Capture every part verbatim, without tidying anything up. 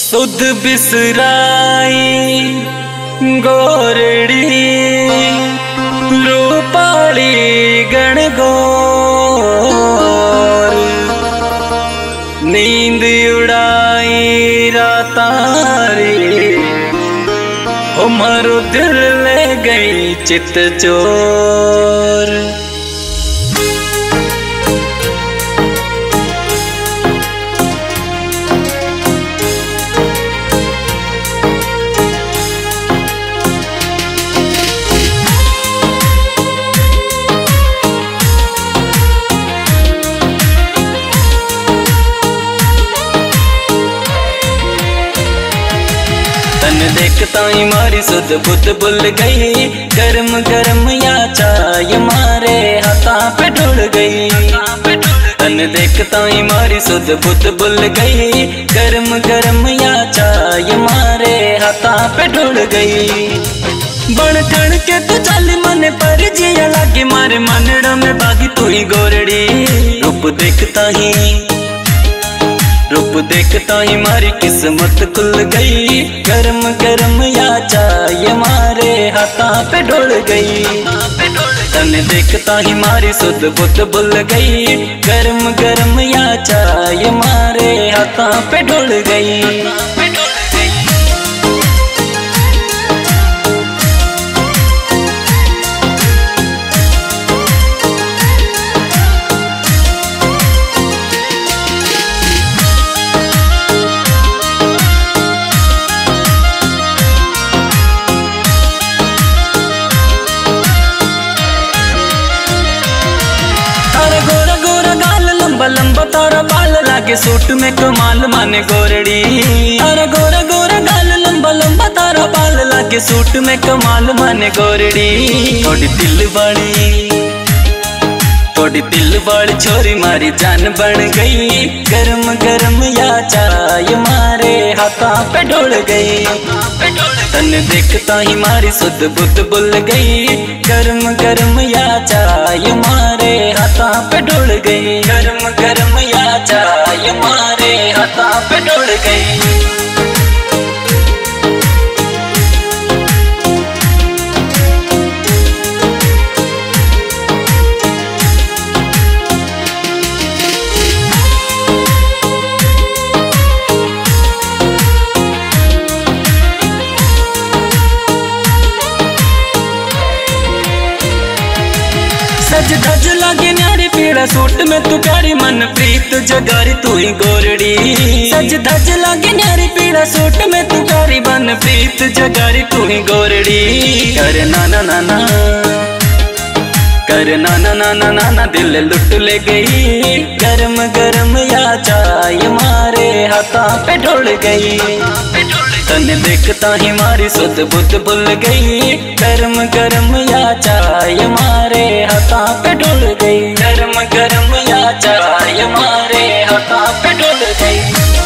सुध बिसराई गोरड़ी रूपाली गणगौर, नींद उड़ाई रातारी हो मारो दिल ले गई चित चोर। तन देखता ही मारी सुध बुध बुल गई, गरम गरम या चाय मारे हाथा पे ढुल गई। तन देखता ही मारी सुध बुध बुल गई, गरम गरम या चाय मारे हाथा पे ढुल गई। बन ठण के तू चल मन पर जिया लागे मारे मनड़ा में बागी तू ही गोरड़ी। रूप देखता ही रूप देखता ही मारी किस्मत खुल गई, गरम गरम या चाय मारे हाथा पे ढुल गई। तन देखता ही मारी सुध बुध बुल गई, गरम गरम या चाय मारे हाथा पे ढुल गई। गोरा गोरा गाल लंबा लंबा तारा बाल लागे सूट में कमाल माने गोरड़ी। तारा गोरा गोरा गाल लंबा लंबा तारा बाल लागे सूट में कमाल माने गोरड़ी। थोड़ी दिल वाली थोड़ी दिल वाली छोरी मारी जान बन गई, गरम गरम या चाय मारे हाथा पे ढुल गई। तन देखता ही मारी सुध बुध बुल गई, गरम गरम या चाय मारे हाथा पे ढुल गई। गरम गरम या चाय मारे हाथा पे ढुल गई। सज धज लागे न्यारी पीड़ा सूट में तू प्यारी मन प्रीत जगारी तू ही गोरड़ी। सज धज लागे न्यारी पीड़ा सूट में तू प्यारी मन प्रीत जगारी तू ही गोरड़ी। कर नाना नाना कर नाना नाना नाना दिल लुट ले गई, गरम गरम या चाय मारे हाथा पे ढुल गई। तन देखता ही मारी सुध बुध बुल गई, गरम गरम या चाय मारे हाथा पे ढुल गई। गरम गरम या चाय मारे हाथा पे ढुल गई।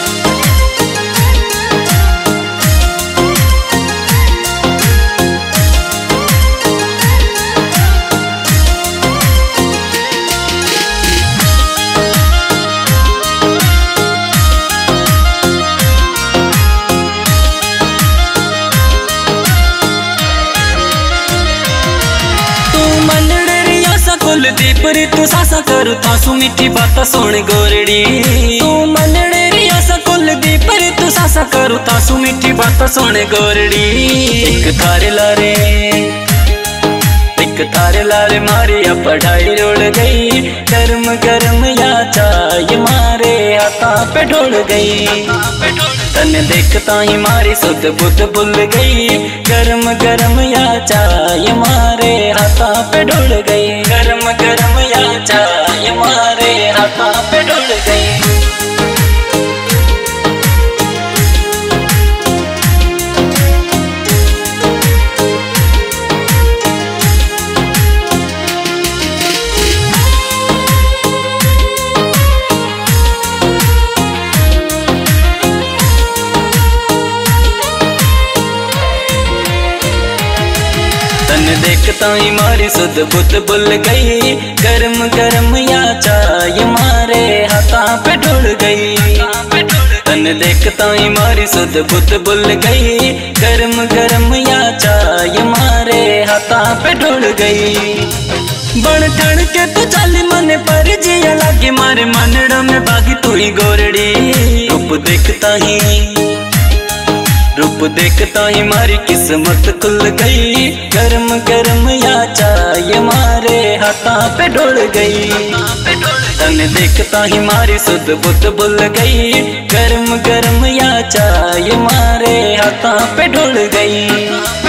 कुलदीप री तू सासा करू तासू मीठी बात सुन गोरड़ी। तू मनड़े रिया सा कुलदीप री तू सासा करू तासू मीठी बात सुन गोरड़ी। एक थारे लारे एक थारे लारे मारी या पढ़ाई रुड़ गई, गरम गरम या चाय मारे हाथा पे ढुल गई। तन देखता ही मारी सुध बुध बुल गई, गरम गरम या चाय मारे हाथा पे ढुल गई। गरम गरम या चाय मारे हाथा पे ढुल गई। तन देखता ही मारी सुध बुध बुल गई, गरम गरम या चाय मारे हाथा पे ढुल गई। तन देखता ही मारी सुध बुध बुल गई, गरम गरम या चाय मारे हाथा पे ढुल गई। बन ठण के तो चल मन पर जिया लागे मारे मनड़ा में बागी तू ही गोरड़ी। रूप देखता ही रूप देखता ही मारी किस्मत खुल गई, गरम गरम या चाय मारे हाथा पे ढुल गई। तन देखता ही मारी सुध बुध बुल गई, गरम गरम या चाय मारे हाथा पे ढुल गई।